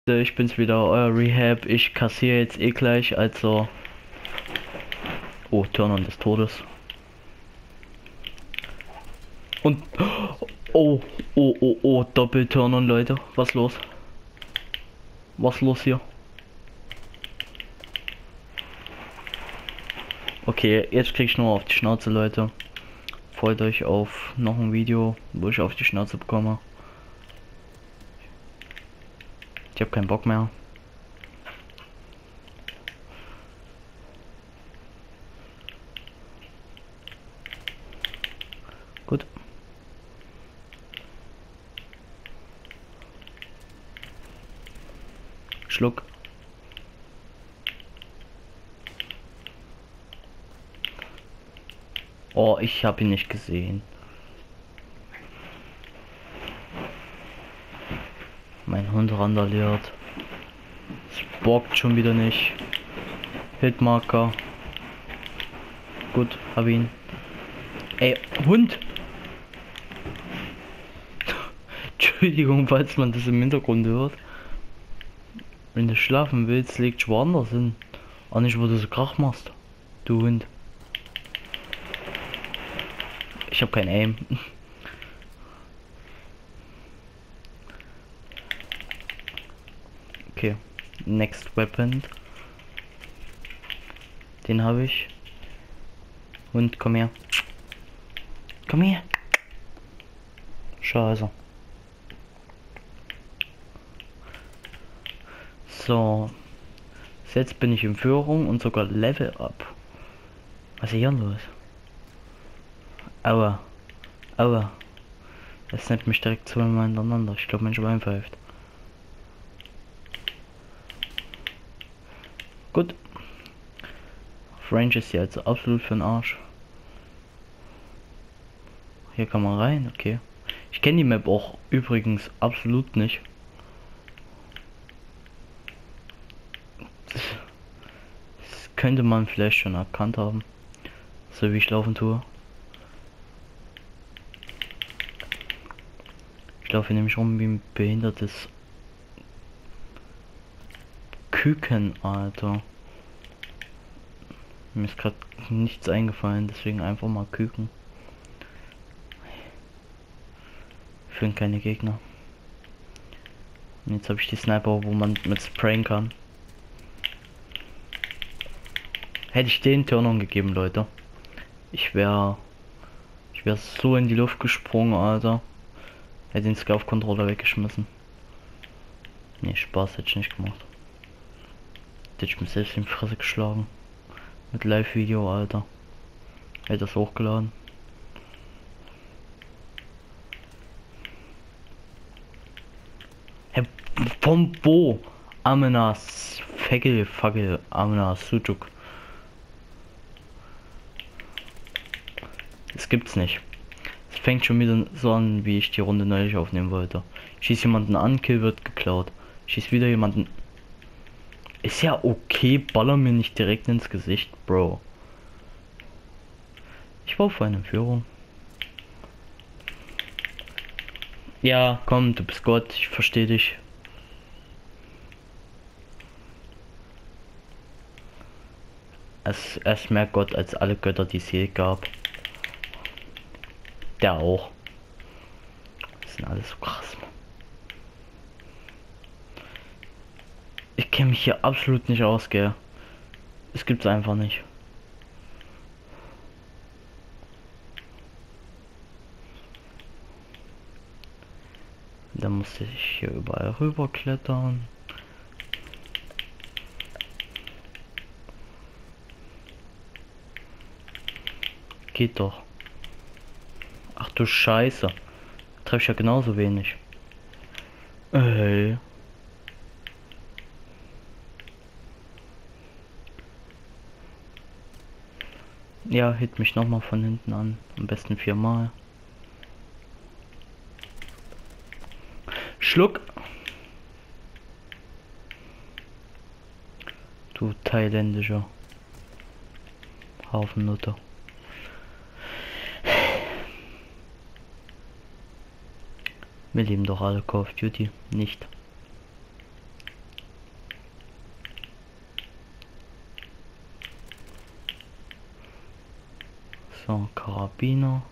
ich bin's wieder, euer Rehab. Ich kassiere jetzt eh gleich, also... Oh, Turn-on des Todes. Und... Oh, Doppel-Turn-on, Leute. Was los? Was los hier? Okay, jetzt krieg ich nur auf die Schnauze, Leute. Freut euch auf noch ein Video, wo ich auf die Schnauze bekomme. Ich habe keinen Bock mehr. Gut. Schluck. Oh, ich habe ihn nicht gesehen. Mein Hund randaliert. Es bockt schon wieder nicht. Hitmarker. Gut, hab ihn. Ey, Hund! Entschuldigung, falls man das im Hintergrund hört. Wenn du schlafen willst, legt woanders hin. Auch nicht, wo du so Krach machst. Du Hund. Ich hab kein Aim. Okay. Next Weapon. Den habe ich. Hund, komm her. Komm her. Scheiße. So. Jetzt bin ich in Führung und sogar Level up. Was ist hier los? Aua. Aua. Das nimmt mich direkt zweimal hintereinander. Ich glaube, mein Schwein pfeift. Gut. Range ist ja also absolut für den Arsch. Hier kann man rein, okay. Ich kenne die Map auch übrigens absolut nicht. Das könnte man vielleicht schon erkannt haben. So wie ich laufen tue. Ich laufe nämlich rum wie ein behindertes Küken, Alter. Mir ist gerade nichts eingefallen, deswegen einfach mal Küken. Für keine Gegner. Und jetzt habe ich die Sniper, wo man mit sprayen kann. Hätte ich den Turn-on gegeben, Leute. Ich wäre so in die Luft gesprungen, Alter. Hätte den Scout-Controller weggeschmissen. Nee, Spaß hätte ich nicht gemacht. Hätte ich mir selbst in die Fresse geschlagen. Mit Live-Video, Alter. Hätte das hochgeladen. Herr Pombo. Amenas. Fegel, Fagel, Amenas, Sujuk. Das gibt's nicht. Es fängt schon wieder so an, wie ich die Runde neulich aufnehmen wollte. Schieß jemanden an, Kill wird geklaut. Schieß wieder jemanden. Ist ja okay, baller mir nicht direkt ins Gesicht, Bro. Ich war vor einer Führung. Ja, komm, du bist Gott, ich verstehe dich. Er ist mehr Gott als alle Götter, die es je gab. Der auch. Das sind alles so krass. Ich kenne mich hier absolut nicht aus, gell. Es gibt's einfach nicht. Da musste ich hier überall rüber klettern. Geht doch. Ach du Scheiße. Treffe ich ja genauso wenig. Ey. Ja, hit mich noch mal von hinten an. Am besten 4-mal. Schluck. Du thailändischer Hafennutter. Wir lieben doch alle Call of Duty, nicht? So, Karabiner.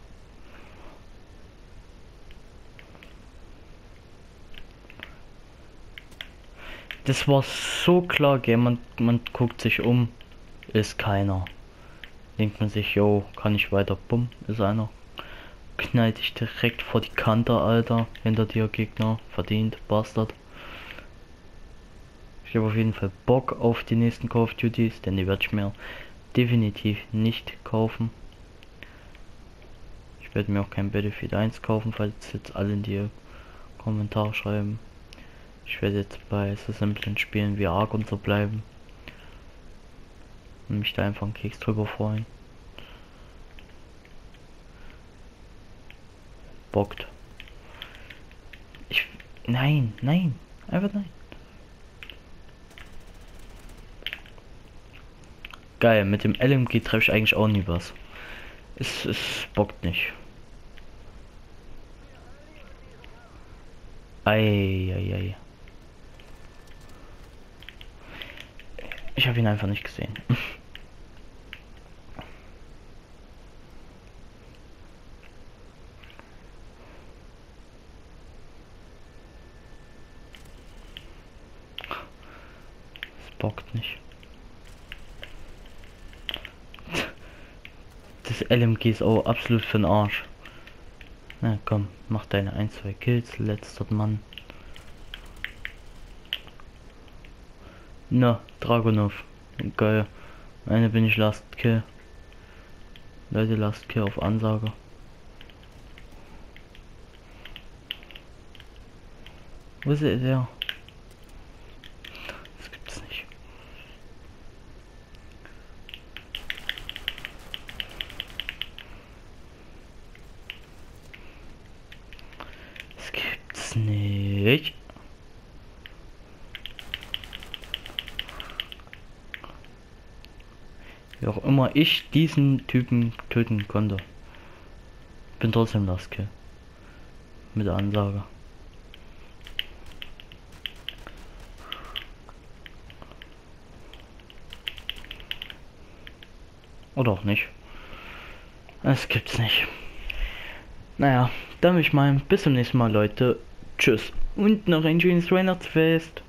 Das war so klar, gell? Man guckt sich um, ist keiner. Denkt man sich, yo, kann ich weiter, bumm, ist einer. Knallt dich direkt vor die Kante, Alter. Hinter dir Gegner, verdient, Bastard. Ich habe auf jeden Fall Bock auf die nächsten Call of Duties, denn die werde ich mir definitiv nicht kaufen. Ich werde mir auch kein Battlefield 1 kaufen, falls jetzt alle in die Kommentare schreiben. Ich werde jetzt bei so simplen Spielen wie Ark und so bleiben. Und mich da einfach einen Keks drüber freuen. Bockt. Nein, nein. Einfach nein. Geil, mit dem LMG treffe ich eigentlich auch nie was. Es bockt nicht. Ei. Ich habe ihn einfach nicht gesehen. Es bockt nicht. Das LMG ist auch absolut für den Arsch. Na komm, mach deine 1-2 Kills, letzter Mann. Na, Dragunov. Geil. Eine bin ich Last Kill. Leute, Last Kill auf Ansage. Wo ist der? Das gibt's nicht. Das gibt's nicht. Wie auch immer ich diesen Typen töten konnte. Bin trotzdem Last Kill. Mit der Ansage. Oder auch nicht. Das gibt's nicht. Naja, dann würde ich mal bis zum nächsten Mal, Leute. Tschüss. Und noch ein schönes Weihnachtsfest.